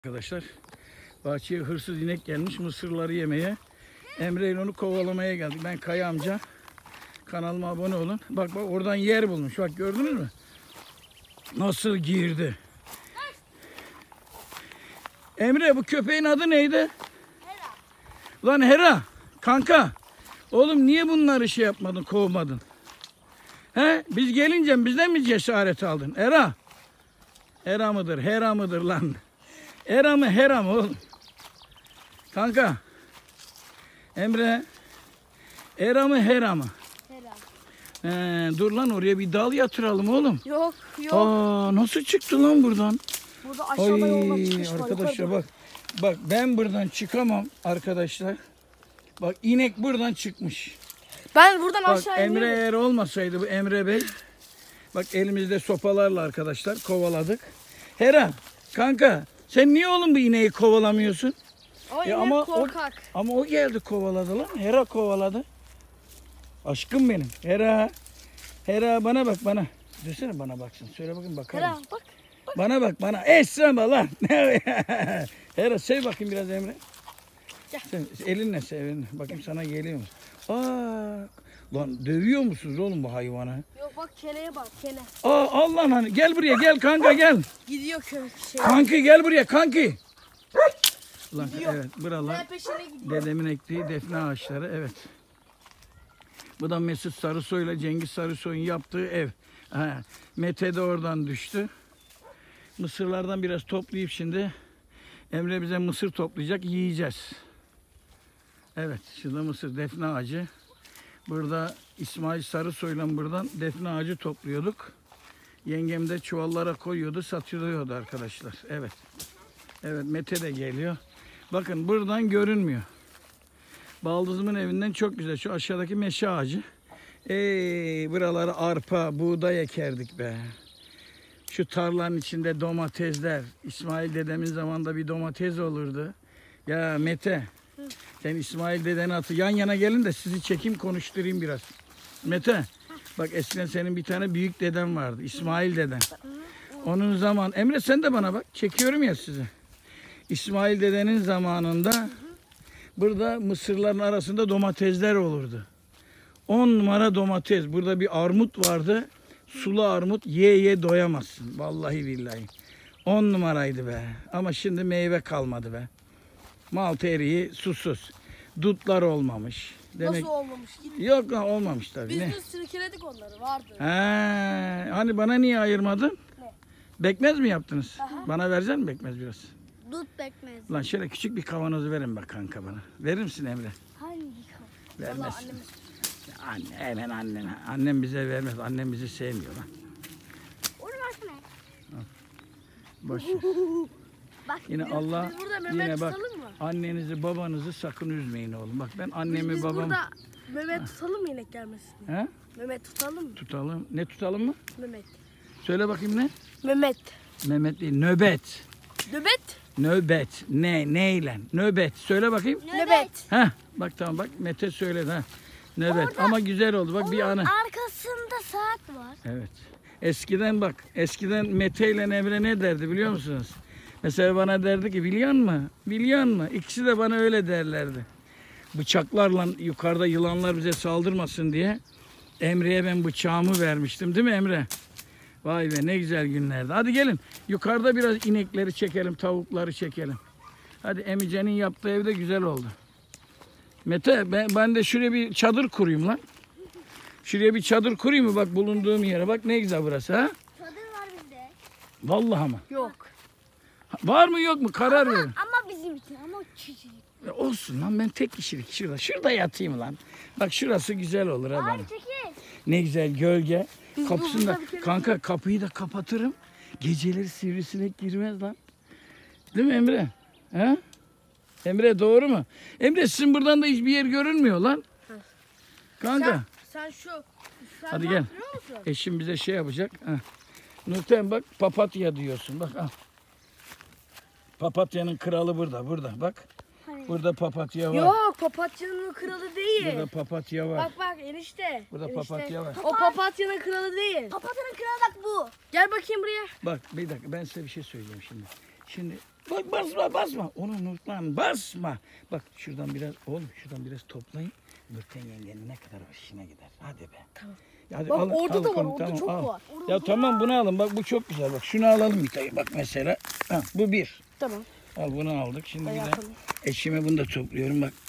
Arkadaşlar bahçeye hırsız inek gelmiş, mısırları yemeye. Emre ile onu kovalamaya geldik. Ben Kaya amca. Kanalıma abone olun. Bak oradan yer bulmuş. Bak gördünüz mü? Nasıl girdi? Emre, bu köpeğin adı neydi? Hera. Lan Hera. Kanka. Oğlum niye bunları şey yapmadın, kovmadın? He? Biz gelince bizden mi cesaret aldın? Hera. Hera mıdır? Hera mıdır lan? Hera mı? Hera mı oğlum? Kanka. Emre. Hera mı? Hera mı? Hera. Dur lan, oraya bir dal yatıralım oğlum. Yok. Aa, nasıl çıktı lan buradan? Burada aşağıda yoldan çıkış var. Arkadaşlar bak. Bak ben buradan çıkamam arkadaşlar. Bak inek buradan çıkmış. Ben buradan Bak aşağı Emre iniyorum. eğer olmasaydı, bu Emre Bey. Bak elimizde sopalarla arkadaşlar kovaladık. Hera kanka, sen niye oğlum bu ineği kovalamıyorsun? O inek ama korkak. Ama o geldi kovaladı lan. Hera kovaladı. Aşkım benim. Hera. Hera bana bak bana. Desene bana baksın. Söyle bakayım bakalım. Hera bak. Bana bak bana. Esrama lan. Hera sev bakayım biraz Emre. Gel. Sen elinle sev elinle. Bakayım sana geliyor mu? Aa, lan dövüyor musunuz oğlum bu hayvanı? Yok bak keleye bak kele. Aa Allah hani gel buraya gel kanka gel. Gidiyor şey. Kanki gel buraya kanki. Lan Gidiyor. evet buralar Kele peşine gidiyor. dedemin ektiği defne ağaçları, evet. Bu da Mesut Sarısoy'la Cengiz Sarısoy'un yaptığı ev. Ha, Mete de oradan düştü. Mısırlardan biraz toplayıp şimdi Emre bize mısır toplayacak, yiyeceğiz. Evet, şurada mısır defne ağacı. Burada İsmail Sarısoy'la buradan defne ağacı topluyorduk. Yengem de çuvallara koyuyordu, satıyordu arkadaşlar. Evet. Evet, Mete de geliyor. Bakın buradan görünmüyor. Baldızımın evinden çok güzel. Şu aşağıdaki meşe ağacı. Buralara arpa, buğday ekerdik be. Şu tarlanın içinde domatesler. İsmail dedemin zamanında bir domates olurdu. Ya Mete, sen İsmail dedeni atı. Yan yana gelin de sizi çekeyim, konuşturayım biraz. Mete, bak eskiden senin bir tane büyük deden vardı. İsmail deden. Onun zaman, Emre sen de bana bak. Çekiyorum ya sizi. İsmail dedenin zamanında burada mısırların arasında domatesler olurdu. 10 numara domates. Burada bir armut vardı. Sulu armut, ye doyamazsın. Vallahi billahi. 10 numaraydı be. Ama şimdi meyve kalmadı be. Malta eriği susuz. Dutlar olmamış. Demek... Nasıl olmamış? Yok lan, olmamış tabii. Biz Ne? de sirkeledik onları vardı. Hani bana niye ayırmadın? Ne? Bekmez mi yaptınız? Aha. Bana verecek misin bekmez biraz? Dut bekmez. Lan şöyle küçük bir kavanozu verin bak kanka bana. Verir misin Emre? Hangi kav? Vermez. Vallahi annemiz. Anne, hemen annem. Annem bize vermez. Annem bizi sevmiyor lan. Onu versene. Boş ver. Bak Yine Allah, biz burada Mehmet yine bak, tutalım mı? annenizi babanızı sakın üzmeyin oğlum. Bak ben annemi Biz babam burada Mehmet tutalım mı inek gelmesin diye? he? Mehmet tutalım mı? Tutalım. Ne tutalım mı? Mehmet. Söyle bakayım ne? Mehmet. Mehmet değil, nöbet. Nöbet. Nöbet. Neyle? Nöbet. Söyle bakayım. Nöbet. Heh, bak tamam bak Mete söyledi ha. Nöbet. Ama güzel oldu. Bak bir anı. Arkasında saat var. Evet. Eskiden Mete ile Emre ne derdi biliyor musunuz? Mesela bana derdi ki biliyor musun? Biliyor musun? İkisi de bana öyle derlerdi. Bıçaklarla yukarıda yılanlar bize saldırmasın diye Emre'ye ben bıçağımı vermiştim, değil mi Emre? Vay be ne güzel günlerdi. Hadi gelin yukarıda biraz inekleri çekelim, tavukları çekelim. Hadi Emice'nin yaptığı evde güzel oldu. Mete ben de şuraya bir çadır kurayım lan. Şuraya bir çadır kurayım mı? Bak bulunduğum yere. Bak ne güzel burası ha. Çadır var bizde. Vallahi mı? Yok. Var mı yok mu? Karar verin. Ama bizim için ama küçücük. Olsun lan, ben tek kişilik şurada. Şurada yatayım lan. Bak şurası güzel olur ha bana. Çekil. Ne güzel gölge. Biz Kapısını da burada bir kere- kanka kapıyı da kapatırım. Geceleri sivrisinek girmez lan. Değil mi Emre? He? Emre doğru mu? Emre sizin buradan da hiçbir yer görünmüyor lan. Kanka. Sen şu. Hadi gel. Musun? Eşim bize şey yapacak. Heh. Nurten bak papatya diyorsun. Bak al. Papatyanın kralı burada. Bak. Hani? Burada papatya var. Yok papatyanın kralı değil. Burada papatya var. Bak enişte. Burada Enişte. papatya var. O papatyanın kralı değil. Papatyanın kralı bak bu. Gel bakayım buraya. Bak bir dakika ben size bir şey söyleyeceğim şimdi. Şimdi Bak basma. Onu unutma. Basma. Bak şuradan biraz şuradan biraz toplayın. Nurten yengenin ne kadar hoşuna gider. Hadi be. Tamam. Ya hadi Bak al, orada da var. bakalım, Orada tamam, çok al. var. Ya tamam bunu alın. Bak bu çok güzel. Bak şunu alalım bir tane. Bak mesela. Ha, bu bir. Tamam. Al bunu aldık. Şimdi Ben bir de yapalım. eşime bunu da topluyorum. Bak.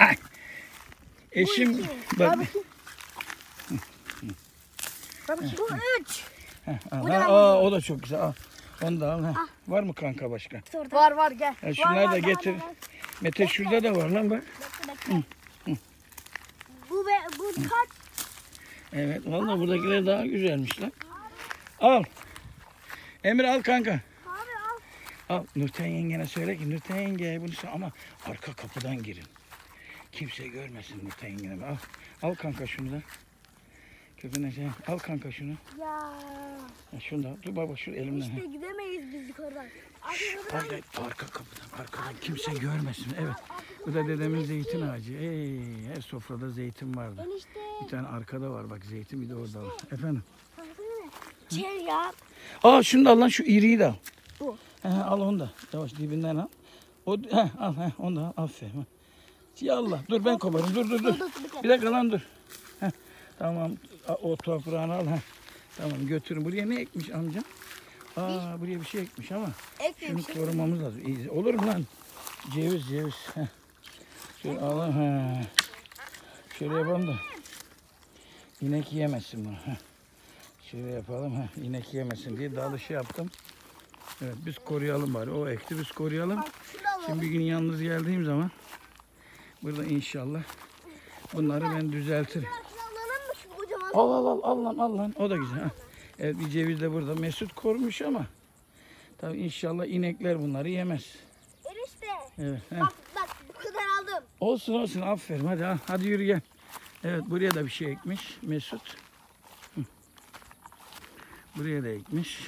Eşim iki. bak. Bak bakayım. Bu 3. Ha, Bu da o da çok güzel. Al. Onu da al. Ha. Var mı kanka başka? Var gel. Ha, şunları Var, da getir. var. Mete şurada da var lan bak. Bekle. Bu kaç? Evet vallahi buradakiler daha güzelmiş lan. Al. Emir al kanka. Abi al. Al. Nurten yengene söyle ki Nurten yenge bunu ama arka kapıdan girin. Kimse görmesin Nurten yengene. Al. Al kanka şunu da. Köpeğine şey. Al kanka şunu. Ya. Ha, şunu da. Dur baba şu elimden. İşte gidemeyiz biz yukarıdan. Arka kapıdan. Arkadan kimse görmesin. Evet. Bu da dedemin zeytin ağacı. Her sofrada zeytin vardı. Enişte. Bir tane arkada var bak zeytin bir de orada var. Efendim. Şey ya. Aa şunu da al lan şu iriyi de al. Bu. Al onu da. Yavaş dibinden al. Al onu da al. Aferin. Ya Allah dur ben koparım. Dur. Bir dakika lan dur. Tamam o toprağını al. Tamam götürün. Buraya ne ekmiş amcam? Buraya bir şey ekmiş ama şunu korumamız lazım. İyi. Olur mu lan? Ceviz. Şöyle al. Şöyle yapalım da. İnek yemesin bunu. Şöyle yapalım. İnek yemesin diye dalışı yaptım. Evet biz koruyalım bari. O ekti biz koruyalım. Şimdi bir gün yalnız geldiğim zaman burada inşallah bunları ben düzeltirim. Al lan. O da güzel. Evet bir ceviz de burada. Mesut korumuş ama tabii inşallah inekler bunları yemez. Enişte. Evet. Bak bu kadar aldım. Olsun aferin hadi yürü gel. Evet buraya da bir şey ekmiş Mesut. Buraya da ekmiş.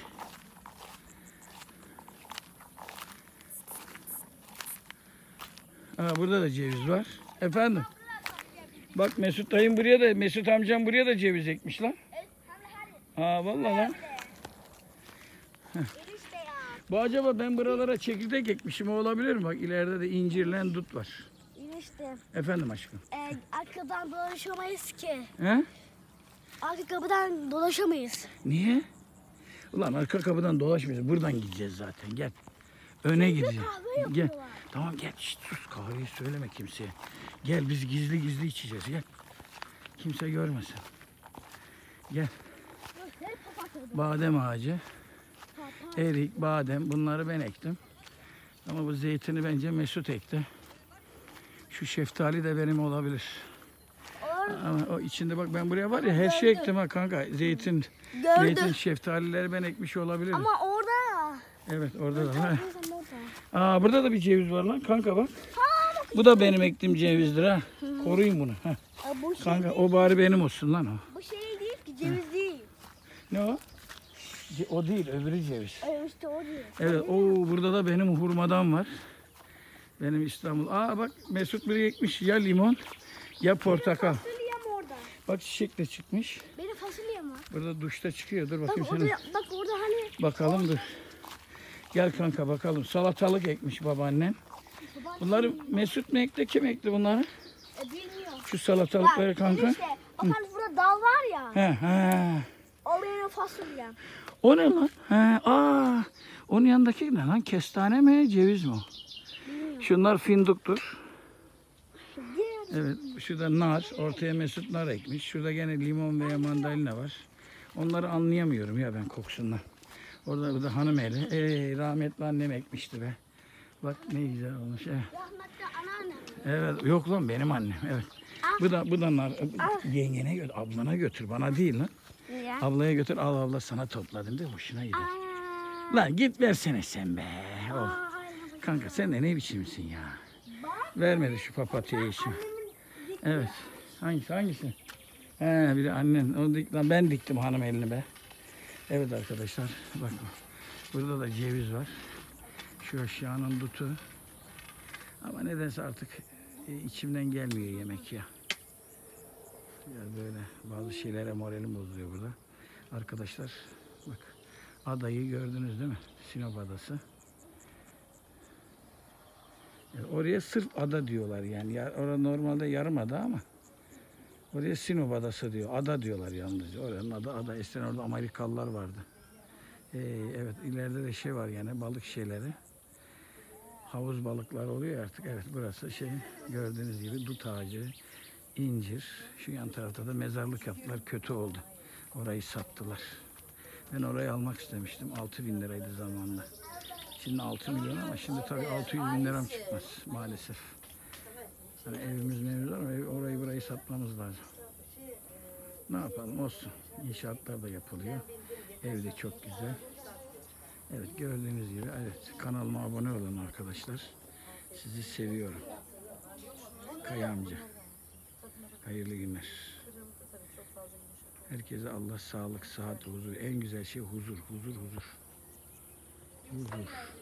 Burada da ceviz var. Efendim. Bak Mesut dayım Mesut amcam buraya da ceviz ekmiş lan. Vallahi lan. Enişte ya. Bu acaba ben buralara çekirdek ekmişim olabilir mi? Bak ileride de incirlen dut var. Enişte. Efendim aşkım. Arkadan dolaşamayız ki. He? Arka kapıdan dolaşamayız. Niye? Ulan arka kapıdan dolaşmayacağız. Buradan gideceğiz zaten. Gel. Öne gideceğiz. kahve Gel. yapıyorlar. Tamam gel. Şişt, sus kahveyi söyleme kimseye. Gel biz gizli içeceğiz. Gel. Kimse görmesin. Gel. Badem ağacı. Erik, badem bunları ben ektim. Ama bu zeytini bence Mesut ekti. Şu şeftali de benim olabilir. Ama o içinde bak ben buraya var ya her şey ektim ha kanka. Zeytin, şeftalileri ben ekmiş olabilirim. Ama orada. Evet orada da var. Orada. Burada da bir ceviz var lan kanka bak. Bu da benim ektiğim cevizdir ha. Koruyun bunu. Bu şey Kanka değil. o bari benim olsun lan o. Bu şey değil ki ceviz değil. Ne o? O değil öbürü ceviz. İşte o değil. Evet burada da benim hurmadan var. Benim İstanbul. Bak Mesut buraya ekmiş ya limon ya portakal. Fasulyem orada. Bak çiçek de çıkmış. Benim fasulyem var. Burada duşta çıkıyor. Dur Bak bakayım orada, senin. bak orada hani. Bakalım dur. Gel kanka bakalım. Salatalık ekmiş babaannen. Bunları Mesut mu ekti? Kim ekti bunları? Bilmiyorum. Şu salatalıkları kanka. İşte bak hani burada dal var ya. He. O benim fasulyem. O ne lan? Onun yanındaki ne lan? Kestane mi? Ceviz mi o? Şunlar fındıktır. Evet. Şurada nar. Ortaya Mesut nar ekmiş. Şurada gene limon veya mandalina var. Onları anlayamıyorum ya ben kokusundan. Orada da hanım eli. Rahmetli annem ekmişti be. Bak ne güzel olmuş. Rahmetli anneannem. Evet. Yok lan benim annem. Evet. Bu da nar. Yengene götür. Ablana götür. Bana değil lan. Niye? Ablaya götür. Al abla sana topladım değil mi? Hoşuna gider. Lan git versene sen be. Kanka sen de ne biçimsin ya. Vermedi şu papatyayı şimdi. Evet. Hangisi? Bir de annen. Lan ben diktim hanım elini be. Evet arkadaşlar. Bak burada da ceviz var. Şu aşağının dutu. Ama nedense artık içimden gelmiyor yemek ya. Yani böyle bazı şeylere moralim bozuluyor burada. Arkadaşlar bak adayı gördünüz değil mi? Sinop adası. Oraya sırf ada diyorlar yani. Orada normalde yarım ada ama oraya Sinop Adası diyor. Ada diyorlar yalnızca. Oranın adı ada. Eskiden orada Amerikalılar vardı. Evet, ileride de şey var yani, balık şeyleri. Havuz balıklar oluyor artık. Evet, burası şey, gördüğünüz gibi dut ağacı, incir. Şu yan tarafta da mezarlık yaptılar. Kötü oldu. Orayı sattılar. Ben orayı almak istemiştim. 6.000 liraydı zamanında. Şimdi 6 milyon ama şimdi tabii 600 bin liram çıkmaz maalesef. Yani evimiz var ama orayı burayı satmamız lazım. Ne yapalım, olsun. İnşaatlar da yapılıyor. Ev de çok güzel. Evet, gördüğünüz gibi, evet, kanalıma abone olun arkadaşlar. Sizi seviyorum. Kaya amca. Hayırlı günler. Herkese Allah sağlık, sıhhat, huzur. En güzel şey huzur, huzur, huzur. Huzur.